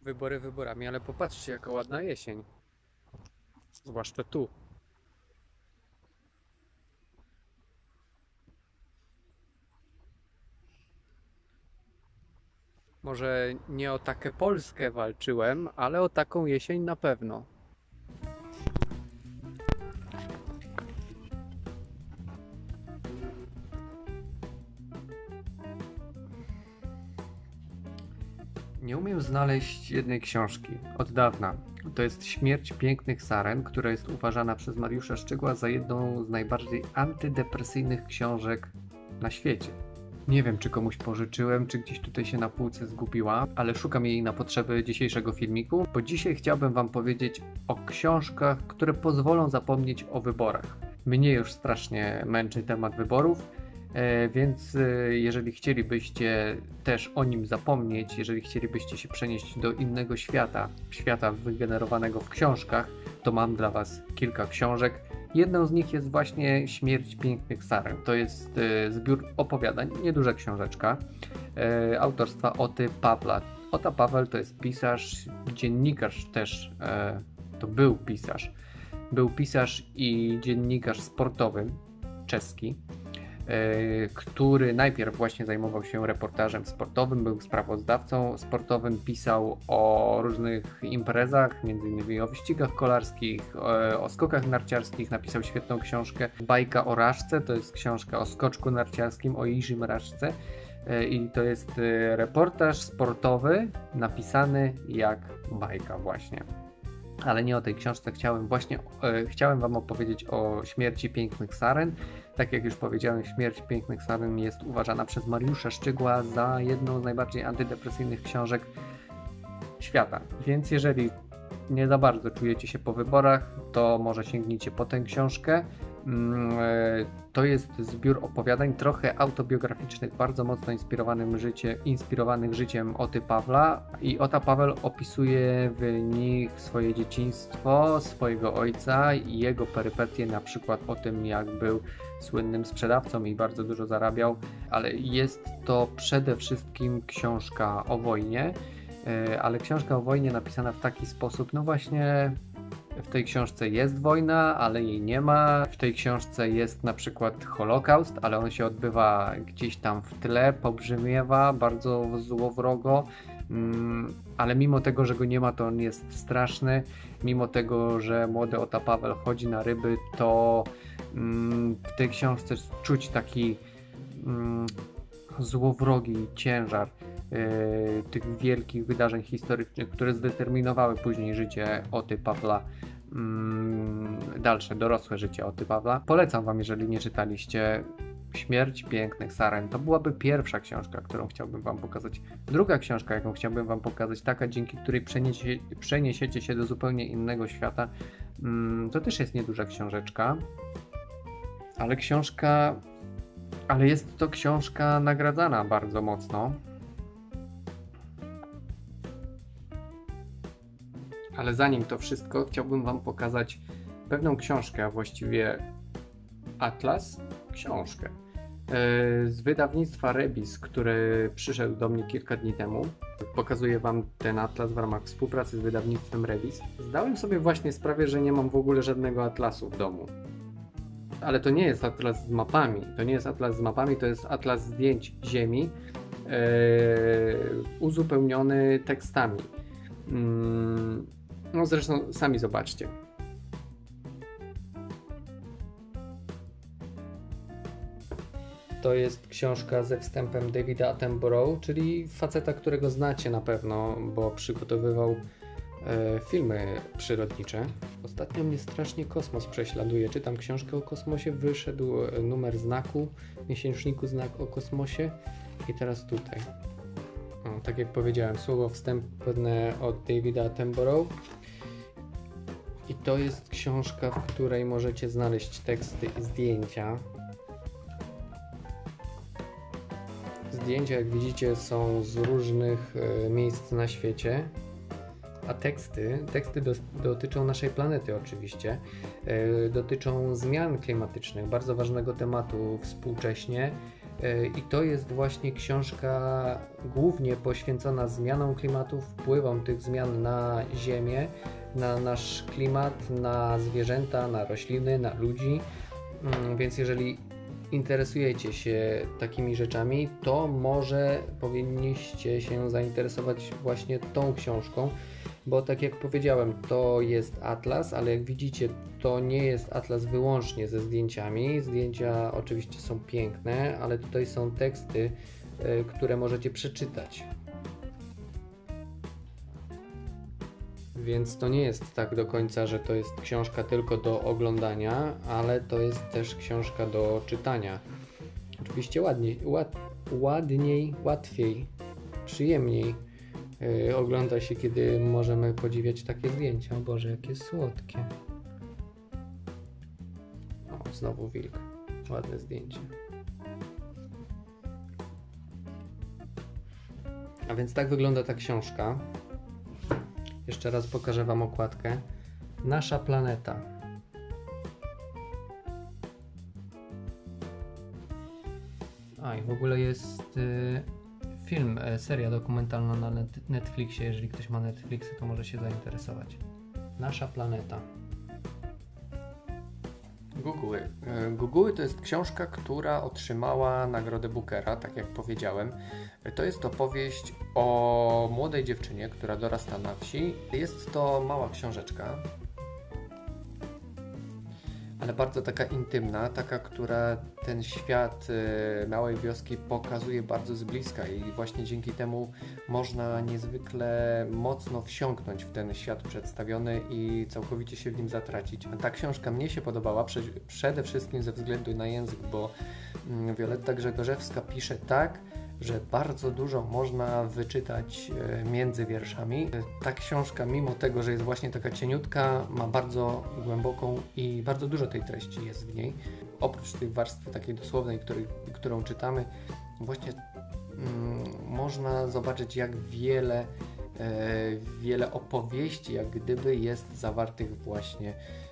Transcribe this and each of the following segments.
Wybory wyborami, ale popatrzcie, jaka ładna jesień. Zwłaszcza tu. Może nie o taką Polskę walczyłem, ale o taką jesień na pewno. Nie umiem znaleźć jednej książki od dawna. To jest Śmierć pięknych saren, która jest uważana przez Mariusza Szczygła za jedną z najbardziej antydepresyjnych książek na świecie. Nie wiem, czy komuś pożyczyłem, czy gdzieś tutaj się na półce zgubiła, ale szukam jej na potrzeby dzisiejszego filmiku, bo dzisiaj chciałbym Wam powiedzieć o książkach, które pozwolą zapomnieć o wyborach. Mnie już strasznie męczy temat wyborów, więc jeżeli chcielibyście też o nim zapomnieć, jeżeli chcielibyście się przenieść do innego świata, świata wygenerowanego w książkach, to mam dla Was kilka książek. Jedną z nich jest właśnie Śmierć pięknych saren. To jest zbiór opowiadań, nieduża książeczka, autorstwa Oty Pawła. Ota Paweł to jest pisarz, dziennikarz też, to był pisarz. Był pisarz i dziennikarz sportowy, czeski, który najpierw właśnie zajmował się reportażem sportowym, był sprawozdawcą sportowym, pisał o różnych imprezach, m.in. o wyścigach kolarskich, o skokach narciarskich, napisał świetną książkę Bajka o Raszce, to jest książka o skoczku narciarskim, o Jiżym Raszce i to jest reportaż sportowy napisany jak bajka właśnie. Ale nie o tej książce chciałem Wam opowiedzieć o Śmierci pięknych saren. Tak jak już powiedziałem, Śmierć pięknych saren jest uważana przez Mariusza Szczygła za jedną z najbardziej antydepresyjnych książek świata. Więc jeżeli nie za bardzo czujecie się po wyborach, to może sięgnijcie po tę książkę. To jest zbiór opowiadań trochę autobiograficznych, bardzo mocno inspirowanych życiem Oty Pawła i Ota Paweł opisuje w nich swoje dzieciństwo, swojego ojca i jego perypetie, na przykład o tym, jak był słynnym sprzedawcą i bardzo dużo zarabiał, ale jest to przede wszystkim książka o wojnie, ale książka o wojnie napisana w taki sposób, no właśnie w tej książce jest wojna, ale jej nie ma. W tej książce jest na przykład Holokaust, ale on się odbywa gdzieś tam w tle, pobrzmiewa bardzo złowrogo, ale mimo tego, że go nie ma, to on jest straszny. Mimo tego, że młody Ota Paweł chodzi na ryby, to w tej książce czuć taki złowrogi ciężar tych wielkich wydarzeń historycznych, które zdeterminowały później życie Oty Pawła, dalsze, dorosłe życie Oty Pawła. Polecam Wam, jeżeli nie czytaliście Śmierć pięknych saren. To byłaby pierwsza książka, którą chciałbym Wam pokazać. Druga książka, jaką chciałbym Wam pokazać, taka, dzięki której przeniesiecie się do zupełnie innego świata, to też jest nieduża książeczka, ale jest to książka nagradzana bardzo mocno. Ale zanim to wszystko, chciałbym Wam pokazać pewną książkę, a właściwie atlas, książkę z wydawnictwa Rebis, który przyszedł do mnie kilka dni temu. Pokazuję Wam ten atlas w ramach współpracy z wydawnictwem Rebis. Zdałem sobie właśnie sprawę, że nie mam w ogóle żadnego atlasu w domu. Ale to nie jest atlas z mapami, to jest atlas zdjęć Ziemi uzupełniony tekstami. No zresztą sami zobaczcie. To jest książka ze wstępem Davida Attenborough, czyli faceta, którego znacie na pewno, bo przygotowywał filmy przyrodnicze. Ostatnio mnie strasznie kosmos prześladuje. Czytam książkę o kosmosie, wyszedł numer znaku, miesięczniku znak o kosmosie i teraz tutaj. Tak jak powiedziałem, słowo wstępne od Davida Attenborough. I to jest książka, w której możecie znaleźć teksty i zdjęcia. Zdjęcia, jak widzicie, są z różnych miejsc na świecie, a teksty dotyczą naszej planety oczywiście, dotyczą zmian klimatycznych, bardzo ważnego tematu współcześnie. I to jest właśnie książka głównie poświęcona zmianom klimatu, wpływom tych zmian na Ziemię, na nasz klimat, na zwierzęta, na rośliny, na ludzi. Więc jeżeli interesujecie się takimi rzeczami, to może powinniście się zainteresować właśnie tą książką, bo tak jak powiedziałem, to jest atlas, ale jak widzicie, to nie jest atlas wyłącznie ze zdjęciami. Zdjęcia oczywiście są piękne, ale tutaj są teksty, które możecie przeczytać. Więc to nie jest tak do końca, że to jest książka tylko do oglądania, ale to jest też książka do czytania. Oczywiście ładniej, łatwiej, przyjemniej ogląda się, kiedy możemy podziwiać takie zdjęcia. O Boże, jakie słodkie. O, znowu wilk. Ładne zdjęcie. A więc tak wygląda ta książka. Jeszcze raz pokażę Wam okładkę. Nasza planeta. A i w ogóle jest film, seria dokumentalna na Netflixie. Jeżeli ktoś ma Netflixa, to może się zainteresować. Nasza planeta. Guguły. Guguły to jest książka, która otrzymała nagrodę Bookera, tak jak powiedziałem. To jest opowieść o młodej dziewczynie, która dorasta na wsi. Jest to mała książeczka, ale bardzo taka intymna, taka, która ten świat małej wioski pokazuje bardzo z bliska i właśnie dzięki temu można niezwykle mocno wsiąknąć w ten świat przedstawiony i całkowicie się w nim zatracić. A ta książka mnie się podobała przede wszystkim ze względu na język, bo Wioletta Grzegorzewska pisze tak, że bardzo dużo można wyczytać między wierszami. Ta książka, mimo tego, że jest właśnie taka cieniutka, ma bardzo głęboką i bardzo dużo tej treści jest w niej. Oprócz tej warstwy takiej dosłownej, którą czytamy, właśnie można zobaczyć, jak wiele opowieści, jak gdyby jest zawartych właśnie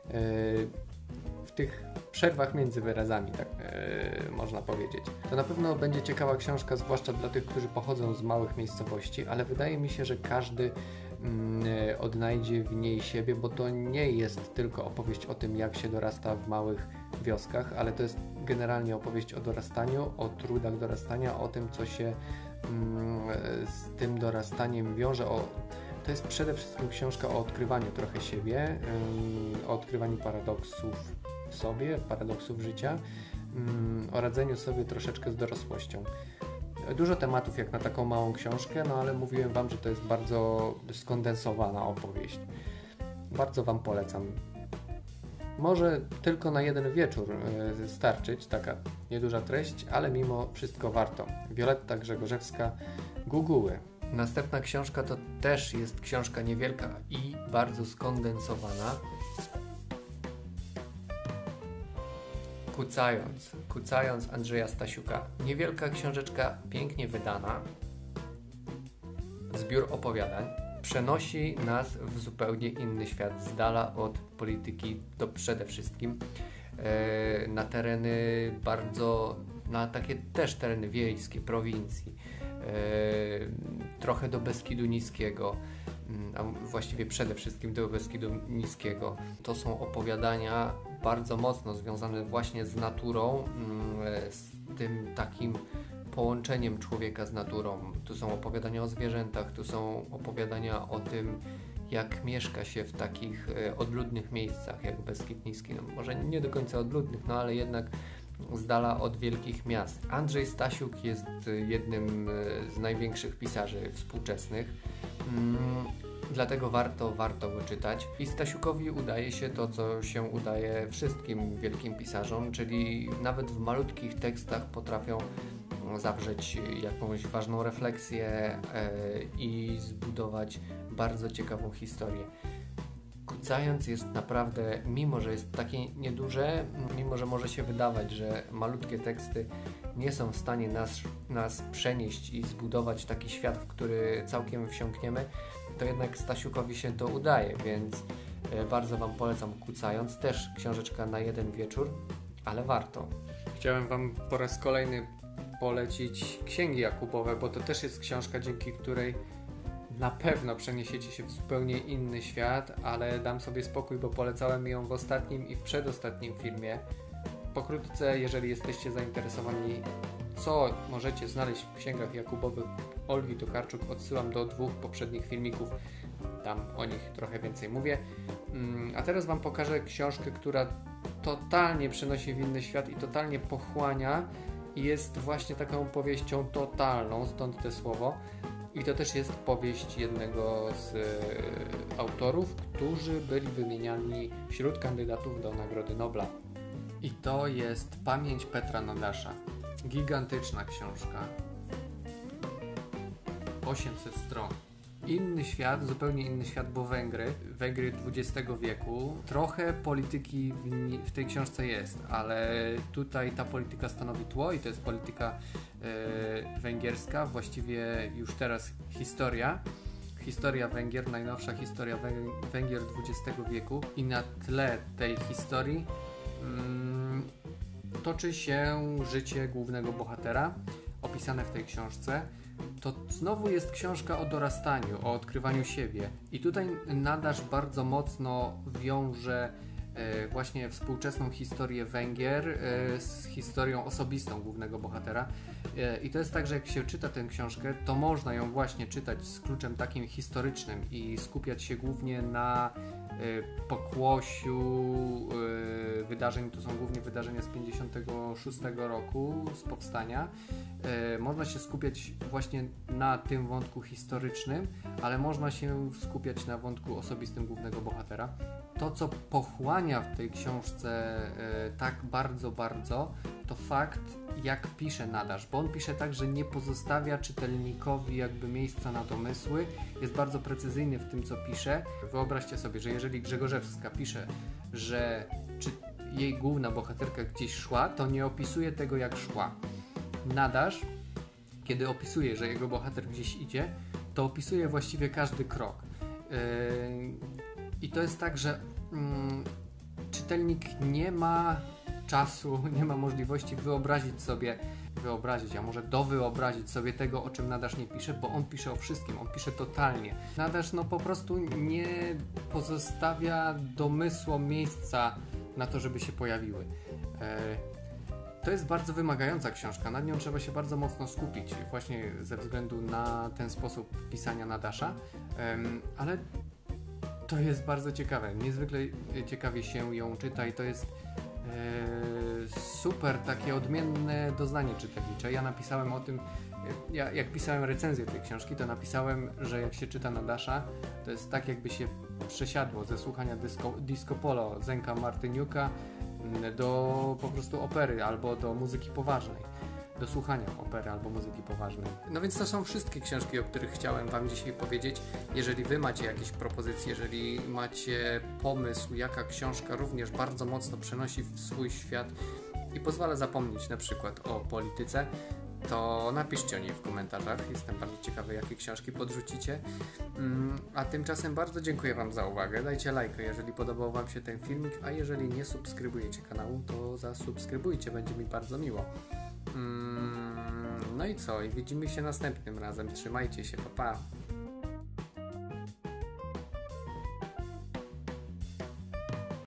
w tych przerwach między wyrazami, tak można powiedzieć. To na pewno będzie ciekawa książka, zwłaszcza dla tych, którzy pochodzą z małych miejscowości, ale wydaje mi się, że każdy odnajdzie w niej siebie, bo to nie jest tylko opowieść o tym, jak się dorasta w małych wioskach, ale to jest generalnie opowieść o dorastaniu, o trudach dorastania, o tym, co się z tym dorastaniem wiąże. To jest przede wszystkim książka o odkrywaniu trochę siebie, o odkrywaniu paradoksów w sobie, paradoksów życia, o radzeniu sobie troszeczkę z dorosłością. Dużo tematów jak na taką małą książkę, no ale mówiłem Wam, że to jest bardzo skondensowana opowieść. Bardzo Wam polecam. Może tylko na jeden wieczór starczyć, taka nieduża treść, ale mimo wszystko warto. Wioletta Grzegorzewska, Guguły. Następna książka to też jest książka niewielka i bardzo skondensowana. Kucając Andrzeja Stasiuka. Niewielka książeczka, pięknie wydana. Zbiór opowiadań. Przenosi nas w zupełnie inny świat, z dala od polityki, to przede wszystkim na tereny na takie też tereny wiejskie, prowincji, trochę do Beskidu Niskiego, a właściwie przede wszystkim do Beskidu Niskiego. To są opowiadania bardzo mocno związane właśnie z naturą, z tym takim połączeniem człowieka z naturą. Tu są opowiadania o zwierzętach, tu są opowiadania o tym, jak mieszka się w takich odludnych miejscach, jak Beskid Niski. No, może nie do końca odludnych, no ale jednak z dala od wielkich miast. Andrzej Stasiuk jest jednym z największych pisarzy współczesnych. Dlatego warto go czytać. I Stasiukowi udaje się to, co się udaje wszystkim wielkim pisarzom, czyli nawet w malutkich tekstach potrafią zawrzeć jakąś ważną refleksję i zbudować bardzo ciekawą historię. Kucając jest naprawdę, mimo że jest takie nieduże, mimo że może się wydawać, że malutkie teksty nie są w stanie nas przenieść i zbudować taki świat, w który całkiem wsiąkniemy, to jednak Stasiukowi się to udaje, więc bardzo Wam polecam Kucając. Też książeczka na jeden wieczór, ale warto. Chciałem Wam po raz kolejny polecić Księgi Jakubowe, bo to też jest książka, dzięki której na pewno przeniesiecie się w zupełnie inny świat, ale dam sobie spokój, bo polecałem ją w ostatnim i w przedostatnim filmie. Pokrótce, jeżeli jesteście zainteresowani, co możecie znaleźć w Księgach Jakubowych Olgi Tokarczuk, odsyłam do 2 poprzednich filmików, tam o nich trochę więcej mówię. A teraz Wam pokażę książkę, która totalnie przenosi w inny świat i totalnie pochłania i jest właśnie taką powieścią totalną, stąd te słowo. I to też jest powieść jednego z autorów, którzy byli wymieniani wśród kandydatów do Nagrody Nobla. I to jest Pamięć Petra Nadasza. Gigantyczna książka. 800 stron. Inny świat, zupełnie inny świat, bo Węgry XX wieku. Trochę polityki w tej książce jest, ale tutaj ta polityka stanowi tło i to jest polityka węgierska, właściwie już teraz historia Węgier, najnowsza historia Węgier XX wieku i na tle tej historii toczy się życie głównego bohatera opisane w tej książce. To znowu jest książka o dorastaniu, o odkrywaniu siebie i tutaj Nadasz bardzo mocno wiąże właśnie współczesną historię Węgier z historią osobistą głównego bohatera i to jest tak, że jak się czyta tę książkę, to można ją właśnie czytać z kluczem takim historycznym i skupiać się głównie na pokłosiu wydarzeń, to są głównie wydarzenia z 56 roku, z powstania. Można się skupiać właśnie na tym wątku historycznym, ale można się skupiać na wątku osobistym głównego bohatera. To, co pochłania w tej książce tak bardzo, to fakt, jak pisze Nadasz, bo on pisze tak, że nie pozostawia czytelnikowi jakby miejsca na domysły, jest bardzo precyzyjny w tym, co pisze. Wyobraźcie sobie, że jeżeli Grzegorzewska pisze, że jej główna bohaterka gdzieś szła, to nie opisuje tego, jak szła. Nadasz, kiedy opisuje, że jego bohater gdzieś idzie, to opisuje właściwie każdy krok. I to jest tak, że czytelnik nie ma czasu, nie ma możliwości a może dowyobrazić sobie tego, o czym Nadasz nie pisze, bo on pisze o wszystkim, on pisze totalnie. Nadasz po prostu nie pozostawia domysłom miejsca na to, żeby się pojawiły. To jest bardzo wymagająca książka, nad nią trzeba się bardzo mocno skupić, właśnie ze względu na ten sposób pisania Nadasza, ale to jest bardzo ciekawe, niezwykle ciekawie się ją czyta i to jest super takie odmienne doznanie czytelnicze. Ja napisałem o tym, jak pisałem recenzję tej książki, to napisałem, że jak się czyta Nadasza, to jest tak, jakby się przesiadło ze słuchania disco polo Zenka Martyniuka do po prostu opery albo do muzyki poważnej, do słuchania opery albo muzyki poważnej. No więc to są wszystkie książki, o których chciałem Wam dzisiaj powiedzieć. Jeżeli Wy macie jakieś propozycje, jeżeli macie pomysł, jaka książka również bardzo mocno przenosi w swój świat i pozwala zapomnieć na przykład o polityce, to napiszcie o niej w komentarzach. Jestem bardzo ciekawy, jakie książki podrzucicie. A tymczasem bardzo dziękuję Wam za uwagę. Dajcie lajka, jeżeli podobał Wam się ten filmik, a jeżeli nie subskrybujecie kanału, to zasubskrybujcie, będzie mi bardzo miło. No i co? I widzimy się następnym razem. Trzymajcie się, pa pa!